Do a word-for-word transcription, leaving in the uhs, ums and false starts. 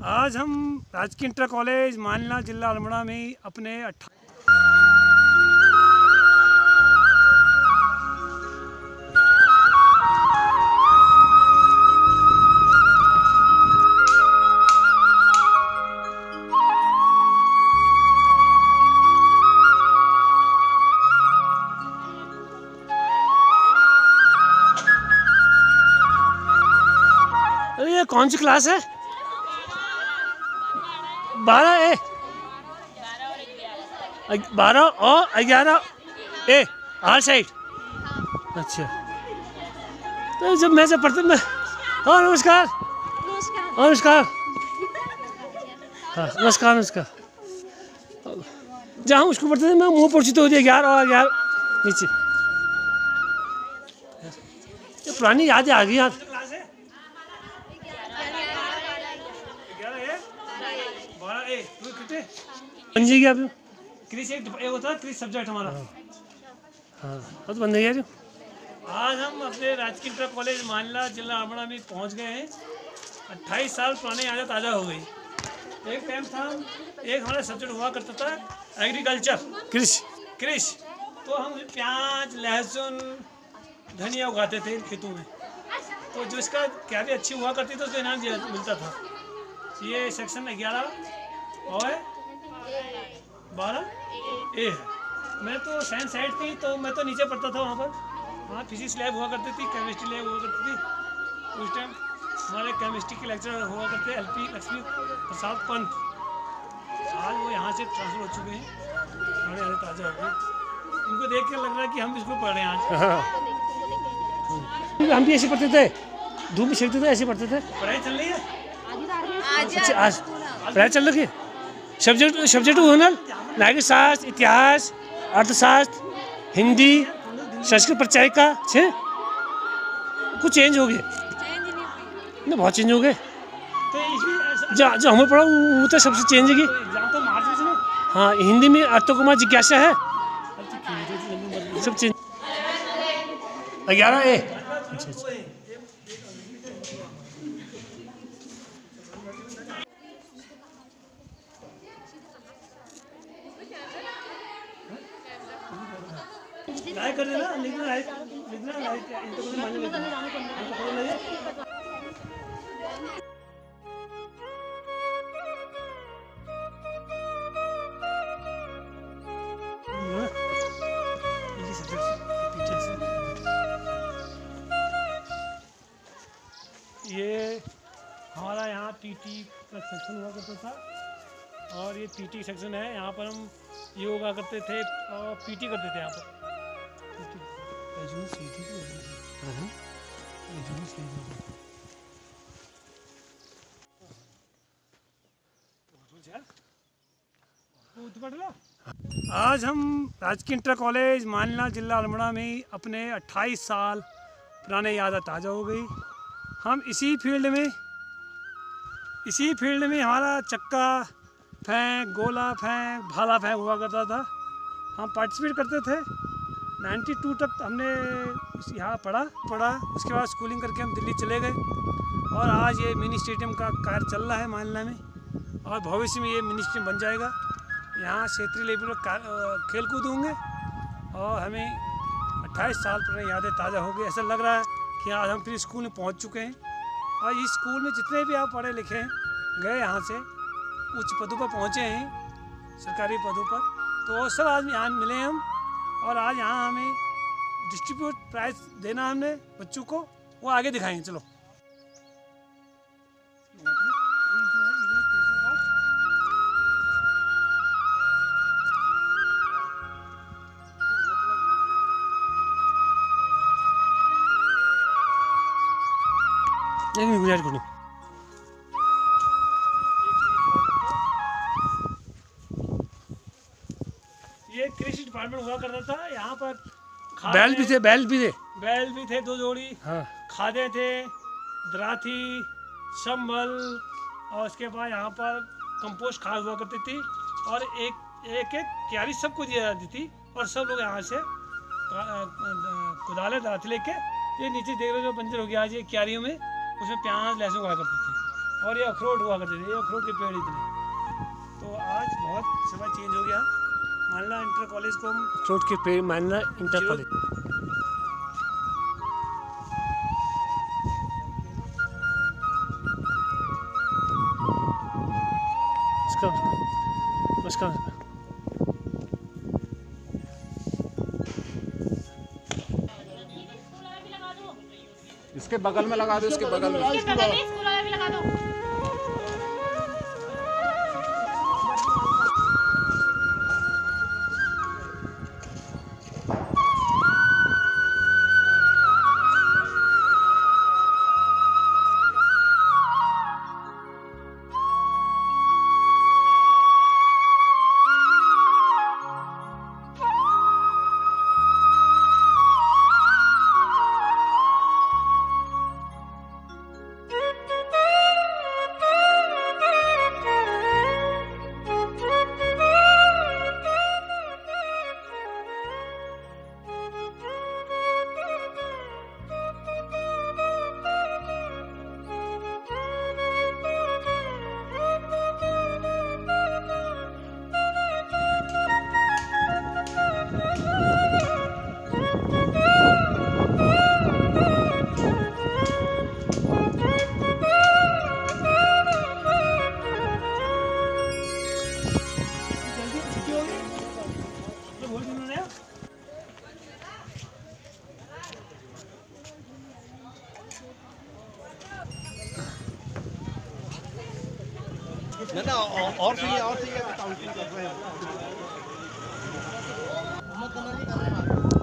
आज हम राजकीय इंटर कॉलेज मानला जिला अल्मोड़ा में अपने अट्ठा ये कौन सी क्लास है? बारह ए बारह और ग्यारह ए आर साइड। अच्छा, तो जब मैं जब पढ़ता मैं हाँ नमस्कार नमस्कार हाँ नमस्कार नमस्कार जहाँ उसको पढ़ते थे मैं मुँह परिचित हो दिया ग्यारह और ग्यारह नीचे। ये पुरानी यादें आ गई यार। बन जाएगी आप क्रिस एक होता है क्रिस सब्जेक्ट हमारा। हाँ तो बन जाएगी। आज हम अपने राजकीय इंटर कॉलेज मानला जिला अल्मोड़ा में पहुंच गए हैं। अट्ठाईस साल पुराने यादें ताज़ा हो गई। एक टाइम था एक हमारा सब्जेक्ट हुआ करता था एग्रीकल्चर कृषि कृषि तो हम प्याज लहसुन धनिया उगाते थे खेतों में, तो जो इसका क्यारी अच्छी हुआ करती तो उसको इनाम मिलता था। ये सेक्शन ग्यारह और बारह ए है। मैं तो साइंस साइड थी तो मैं तो नीचे पढ़ता था वहाँ पर। वहाँ फिजिक्स लैब हुआ करती थी, केमिस्ट्री लैब हुआ करती थी। उस टाइम हमारे केमिस्ट्री के लेक्चर हुआ करते एल पी लक्ष्मी प्रसाद पंत। आज वो यहाँ से ट्रांसफर हो चुके हैं, हमारे यहाँ ताज़ा हो गए। उनको देख के लग रहा है कि हम इसको पढ़ रहे हैं आज। हम भी ऐसे पढ़ते थे, धूप में सेकते थे, ऐसे पढ़ते थे। पढ़ाई चल रही है आज आज पढ़ाई चल रही है। सब्जेक्ट सब्जेक्ट हो ना नागरिक शास्त्र, इतिहास, अर्थशास्त्र, हिंदी, संस्कृत परिचारिका छे कुछ चेंज हो गए ना, बहुत चेंज हो गए। जो जो हमें पढ़ा वो तो सबसे चेंज है। हाँ हिंदी में अर्थो कुमार जिज्ञासा है, सब चेंज। ग्यारह ए लाइक कर देना, लिखना लाइक लिखना लाइक इनको तो मानने लगना हमको पता लगे। ये सब्जेक्ट पीछे से ये हमारा यहाँ पीटी का सेक्शन हुआ करता था और ये पीटी सेक्शन है। यहाँ पर हम योगा करते थे और पीटी करते थे। यहाँ पर आज हम राजकीय इंटर कॉलेज मानला जिला अल्मोड़ा में अपने अट्ठाईस साल पुराने यादें ताज़ा हो गई। हम इसी फील्ड में इसी फील्ड में हमारा चक्का फेंक, गोला फेंक, भाला फेंक हुआ करता था। हम पार्टिसिपेट करते थे। बानवे तक हमने यहाँ पढ़ा पढ़ा उसके बाद स्कूलिंग करके हम दिल्ली चले गए और आज ये मिनी स्टेडियम का कार्य चल रहा है मानला में और भविष्य में ये मिनी स्टेडियम बन जाएगा। यहाँ क्षेत्रीय लेवल पर खेल कूद होंगे और हमें अट्ठाईस साल पुरानी यादें ताज़ा हो गई। ऐसा लग रहा है कि आज हम फिर स्कूल में पहुँच चुके हैं और इस स्कूल में जितने भी आप पढ़े लिखे हैं गए यहाँ से उच्च पदों पर पहुँचे हैं, सरकारी पदों पर, तो सब आज यहाँ मिले हैं हम। और आज यहाँ हमें डिस्ट्रीब्यूट प्राइज देना हमने बच्चों को, वो आगे दिखाएंगे। चलो गुजारिश करूँ ये कृषि डिपार्टमेंट हुआ करता था। यहाँ पर बैल भी थे बैल भी थे बैल भी थे दो जोड़ी। हाँ। खादे थे, दराती, संभल और उसके बाद यहाँ पर कंपोस्ट खाद हुआ करती थी और एक एक एक क्यारी सबको दी जाती थी और सब लोग यहाँ से कुदाले दाँत लेके ये नीचे देख रहे हो जो बंजर हो गया आज ये क्यारियों में, उसमें प्याज लहसुन उगाया करते थे। और ये अखरोट हुआ करते थे, ये अखरोट के पेड़ इतने। तो आज बहुत समय चेंज हो गया। मालना इंटर कॉलेज को हम अखरोट के पेड़ मालना इंटर कॉलेज उसका उसका उसका इसके बगल में लगा दो, इसके बगल में इसके बगल में स्कूल वाला भी लगा दो। ना ना और सही है, और सही है, काउंटिंग कर रहे हैं।